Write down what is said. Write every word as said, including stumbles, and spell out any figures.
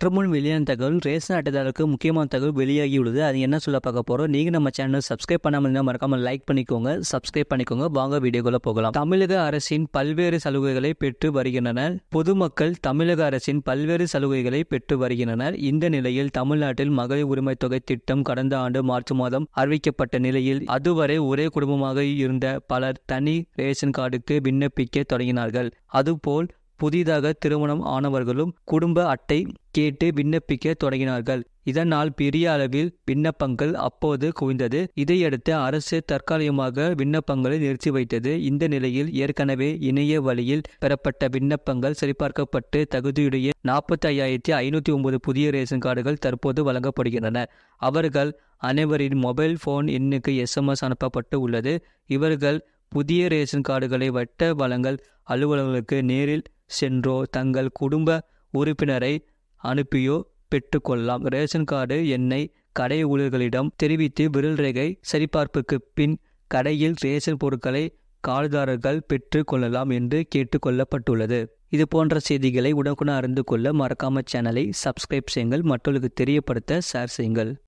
சற்று முன் வெளியான தகவல் ரேஷன் அட்டைதாரருக்கு முக்கியமான தகவல் வெளியாகியுள்ளது. அது என்ன சொல்ல பார்க்க போறோம். நீங்க நம்ம சேனல் சப்ஸ்கிரைப் பண்ணாம இருந்தால் மறக்காம லைக் பண்ணிக்கோங்க, சப்ஸ்கிரைப் பண்ணிக்கோங்க. வாங்க வீடியோக்குள்ள போகலாம். தமிழக அரசின் பல்வேறு சலுகைகளை பெற்று வருகின்றனர். பொதுமக்கள் தமிழக அரசின் பல்வேறு சலுகைகளை பெற்று வருகின்றனர். இந்த நிலையில் தமிழ்நாட்டில் மகளிர் உரிமை தொகை திட்டம் கடந்த ஆண்டு மார்ச் மாதம் அறிவிக்கப்பட்ட நிலையில் அதுவரை ஒரே குடும்பமாக இருந்த பலர் தனி ரேஷன் கார்டுக்கு விண்ணப்பிக்க தொடங்கினார்கள். அதுபோல் புதிதாக திருமணம் ஆனவர்களும் குடும்ப அட்டை கேட்டு விண்ணப்பிக்க தொடங்கினார்கள். இதனால் பெரிய அளவில் விண்ணப்பங்கள் அப்போது குவிந்தது. இதையடுத்து அரசு தற்காலிகமாக விண்ணப்பங்களை நிறுத்தி வைத்தது. இந்த நிலையில் ஏற்கனவே இணைய வழியில் பெறப்பட்ட விண்ணப்பங்கள் சரிபார்க்கப்பட்டு தகுதியுடைய நாற்பத்தி ஐயாயிரத்தி ஐநூற்றி ஒன்பது புதிய ரேஷன் கார்டுகள் தற்போது வழங்கப்படுகின்றன. அவர்கள் அனைவரின் மொபைல் போன் எண்ணுக்கு எஸ்எம்எஸ் அனுப்பப்பட்டு உள்ளது. இவர்கள் புதிய ரேஷன் கார்டுகளை வட்ட வழங்கல் அலுவலர்களுக்கு நேரில் சென்றோ தங்கள் குடும்ப உறுப்பினரை அனுப்பியோ பெற்றுக்கொள்ளலாம். ரேஷன் கார்டு எண்ணை கடை ஊழியர்களிடம் தெரிவித்து விரல் ரேகை சரிபார்ப்புக்கு பின் கடையில் ரேஷன் பொருட்களை கார்டுதாரர்கள் பெற்று கொள்ளலாம் என்று கேட்டுக்கொள்ளப்பட்டுள்ளது. இது போன்ற செய்திகளை உடனுக்குடன் அறிந்து கொள்ள மறக்காம சேனலை சப்ஸ்கிரைப் செய்யுங்கள். மற்றவர்களுக்கு தெரியப்படுத்த ஷேர் செய்யுங்கள்.